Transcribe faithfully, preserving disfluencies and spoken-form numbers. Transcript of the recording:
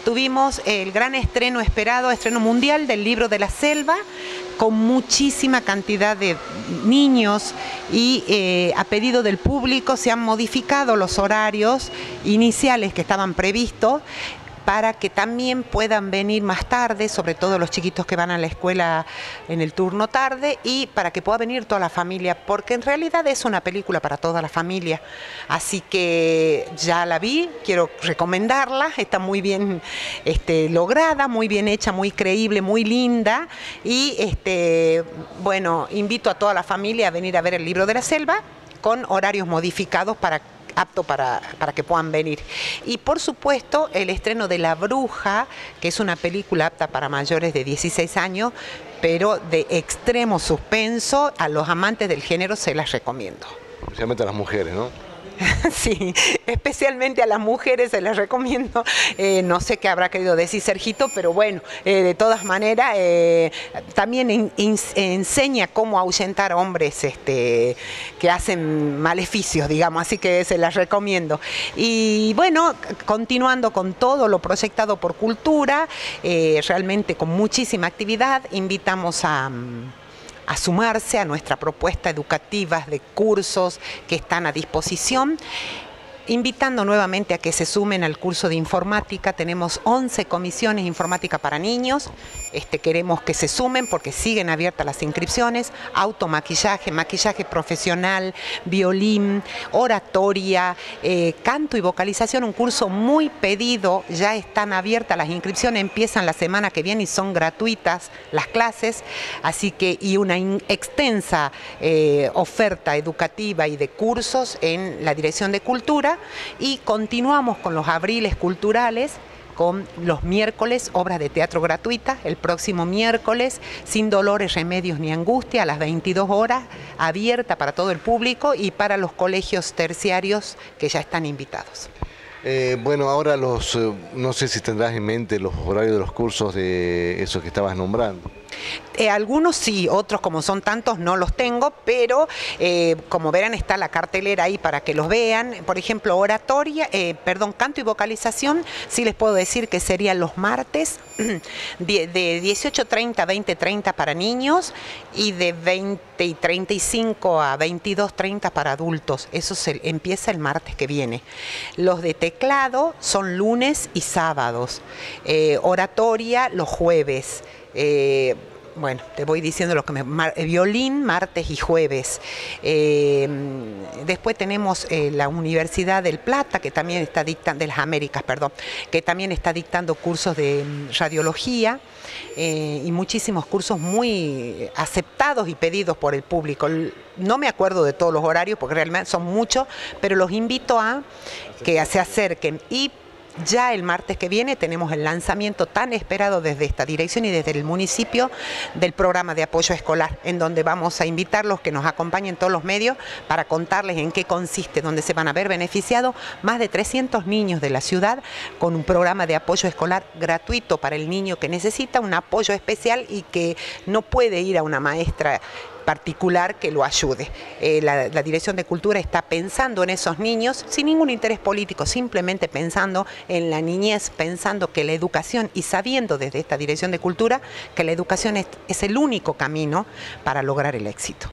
tuvimos el gran estreno esperado, estreno mundial del Libro de la Selva, con muchísima cantidad de niños y eh, a pedido del público se han modificado los horarios iniciales que estaban previstos para que también puedan venir más tarde, sobre todo los chiquitos que van a la escuela en el turno tarde, y para que pueda venir toda la familia, porque en realidad es una película para toda la familia. Así que ya la vi, quiero recomendarla, está muy bien este, lograda, muy bien hecha, muy creíble, muy linda, y este, bueno, invito a toda la familia a venir a ver el Libro de la Selva con horarios modificados para apto para, para que puedan venir. Y por supuesto el estreno de La Bruja, que es una película apta para mayores de dieciséis años, pero de extremo suspenso. A los amantes del género se las recomiendo. Especialmente a las mujeres, ¿no? Sí, especialmente a las mujeres se les recomiendo. Eh, no sé qué habrá querido decir Sergito, pero bueno, eh, de todas maneras eh, también in, in, enseña cómo ahuyentar hombres este, que hacen maleficios, digamos, así que se las recomiendo. Y bueno, continuando con todo lo proyectado por Cultura, eh, realmente con muchísima actividad, invitamos a... a sumarse a nuestra propuesta educativa de cursos que están a disposición, invitando nuevamente a que se sumen al curso de informática. Tenemos once comisiones de informática para niños, este, queremos que se sumen porque siguen abiertas las inscripciones, automaquillaje, maquillaje profesional, violín, oratoria, eh, canto y vocalización, un curso muy pedido, ya están abiertas las inscripciones, empiezan la semana que viene y son gratuitas las clases, así que y una in, extensa eh, oferta educativa y de cursos en la Dirección de Cultura. Y continuamos con los abriles culturales, con los miércoles, obras de teatro gratuitas, el próximo miércoles, Sin Dolores, Remedios ni Angustia, a las veintidós horas, abierta para todo el público y para los colegios terciarios que ya están invitados. Eh, bueno, ahora los, eh, no sé si tendrás en mente los horarios de los cursos de esos que estabas nombrando. Eh, algunos sí, otros como son tantos no los tengo, pero eh, como verán está la cartelera ahí para que los vean. Por ejemplo, oratoria, eh, perdón, canto y vocalización, sí les puedo decir que serían los martes de dieciocho treinta a veinte treinta para niños y de veinte y treinta y cinco a veintidós treinta para adultos. Eso se empieza el martes que viene. Los de teclado son lunes y sábados. Eh, oratoria los jueves. Eh, bueno, te voy diciendo lo que me... Mar, violín, martes y jueves. Eh, después tenemos eh, la Universidad del Plata, que también está dictando, de las Américas, perdón, que también está dictando cursos de radiología eh, y muchísimos cursos muy aceptados y pedidos por el público. No me acuerdo de todos los horarios, porque realmente son muchos, pero los invito a que se acerquen. Y ya el martes que viene tenemos el lanzamiento tan esperado desde esta dirección y desde el municipio del programa de apoyo escolar, en donde vamos a invitarlos que nos acompañen todos los medios para contarles en qué consiste, donde se van a ver beneficiados más de trescientos niños de la ciudad con un programa de apoyo escolar gratuito para el niño que necesita un apoyo especial y que no puede ir a una maestra particular que lo ayude. Eh, la, la Dirección de Cultura está pensando en esos niños sin ningún interés político, simplemente pensando en la niñez, pensando que la educación y sabiendo desde esta Dirección de Cultura que la educación es, es el único camino para lograr el éxito.